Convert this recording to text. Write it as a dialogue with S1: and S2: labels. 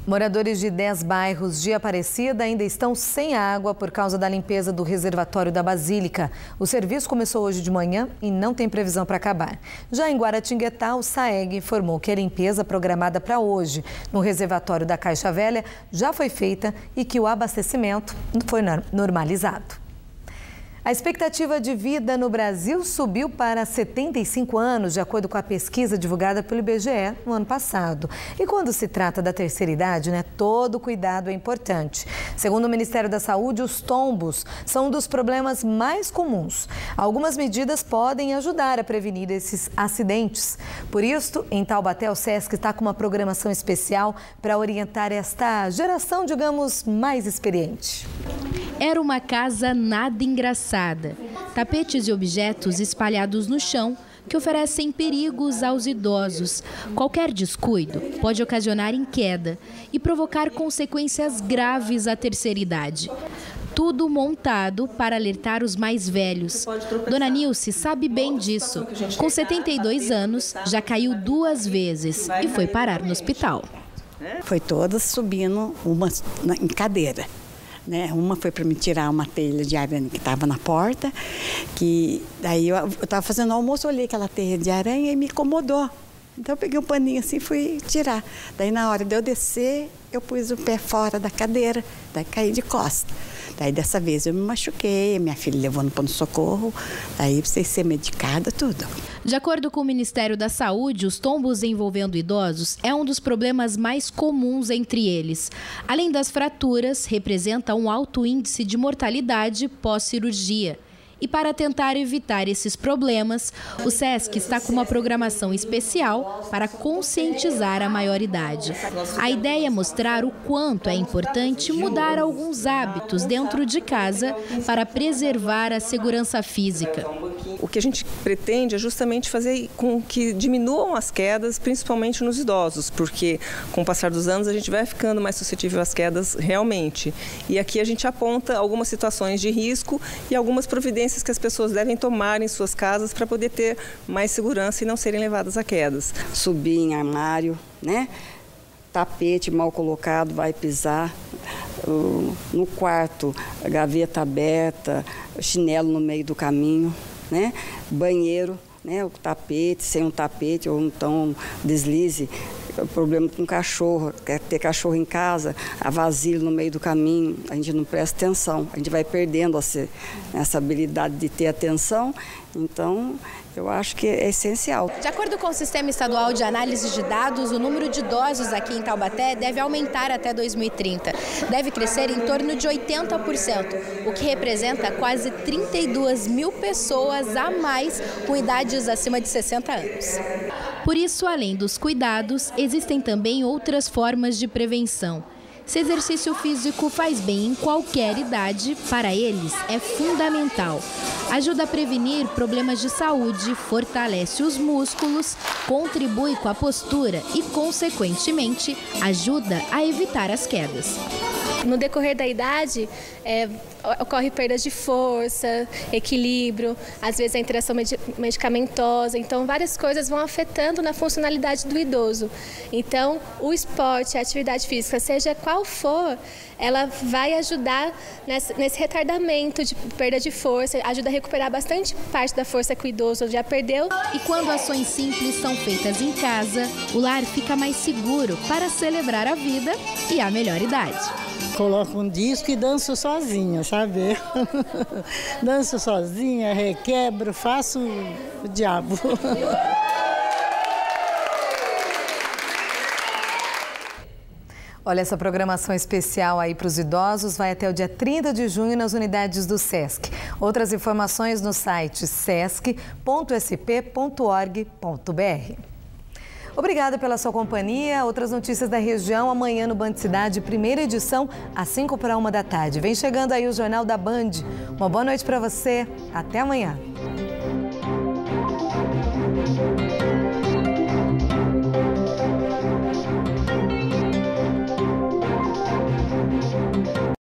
S1: Moradores de 10 bairros de Aparecida ainda estão sem água por causa da limpeza do reservatório da Basílica. O serviço começou hoje de manhã e não tem previsão para acabar. Já em Guaratinguetá, o SAEG informou que a limpeza programada para hoje no reservatório da Caixa Velha já foi feita e que o abastecimento foi normalizado. A expectativa de vida no Brasil subiu para 75 anos, de acordo com a pesquisa divulgada pelo IBGE no ano passado. E quando se trata da terceira idade, todo cuidado é importante. Segundo o Ministério da Saúde, os tombos são um dos problemas mais comuns. Algumas medidas podem ajudar a prevenir esses acidentes. Por isso, em Taubaté, o SESC está com uma programação especial para orientar esta geração, digamos, mais experiente.
S2: Era uma casa nada engraçada. Tapetes e objetos espalhados no chão que oferecem perigos aos idosos. Qualquer descuido pode ocasionar em queda e provocar consequências graves à terceira idade. Tudo montado para alertar os mais velhos. Dona Nilce sabe bem disso. Com 72 anos, já caiu 2 vezes e foi parar no hospital.
S3: Foi todas subindo uma em cadeira. Uma foi para me tirar uma telha de aranha que estava na porta, que daí eu estava fazendo almoço, olhei aquela telha de aranha e me incomodou. Então eu peguei um paninho assim e fui tirar. Daí na hora de eu descer, eu pus o pé fora da cadeira, daí caí de costa. Daí dessa vez eu me machuquei, minha filha levou no pronto-socorro, daí precisei ser medicada, tudo.
S2: De acordo com o Ministério da Saúde, os tombos envolvendo idosos é um dos problemas mais comuns entre eles. Além das fraturas, representa um alto índice de mortalidade pós-cirurgia. E para tentar evitar esses problemas, o SESC está com uma programação especial para conscientizar a maioridade. A ideia é mostrar o quanto é importante mudar alguns hábitos dentro de casa para preservar a segurança física.
S4: O que a gente pretende é justamente fazer com que diminuam as quedas, principalmente nos idosos, porque com o passar dos anos a gente vai ficando mais suscetível às quedas realmente. E aqui a gente aponta algumas situações de risco e algumas providências que as pessoas devem tomar em suas casas para poder ter mais segurança e não serem levadas a quedas.
S3: Subir em armário, tapete mal colocado, vai pisar. No quarto, a gaveta aberta, chinelo no meio do caminho, banheiro, o tapete, sem um tapete ou então deslize. O problema com cachorro, quer ter cachorro em casa, a vasilha no meio do caminho, a gente não presta atenção, a gente vai perdendo essa habilidade de ter atenção, então eu acho que é essencial.
S2: De acordo com o Sistema Estadual de Análise de Dados, o número de idosos aqui em Taubaté deve aumentar até 2030. Deve crescer em torno de 80%, o que representa quase 32 mil pessoas a mais com idades acima de 60 anos. Por isso, além dos cuidados, existem também outras formas de prevenção. Se exercício físico faz bem em qualquer idade, para eles é fundamental. Ajuda a prevenir problemas de saúde, fortalece os músculos, contribui com a postura e, consequentemente, ajuda a evitar as quedas.
S5: No decorrer da idade, ocorre perdas de força, equilíbrio, às vezes a interação medicamentosa, então várias coisas vão afetando na funcionalidade do idoso. Então, o esporte, a atividade física, seja qual for, ela vai ajudar nesse retardamento de perda de força, ajuda a recuperar bastante parte da força que o idoso já perdeu.
S2: E quando ações simples são feitas em casa, o lar fica mais seguro para celebrar a vida e a melhor idade.
S6: Coloco um disco e danço sozinha, sabe? Danço sozinha, requebro, faço o diabo.
S1: Olha, essa programação especial aí para os idosos vai até o dia 30 de junho nas unidades do SESC. Outras informações no site sesc.sp.org.br. Obrigada pela sua companhia. Outras notícias da região amanhã no Band Cidade, primeira edição, às 5 para 1 da tarde. Vem chegando aí o Jornal da Band. Uma boa noite para você. Até amanhã.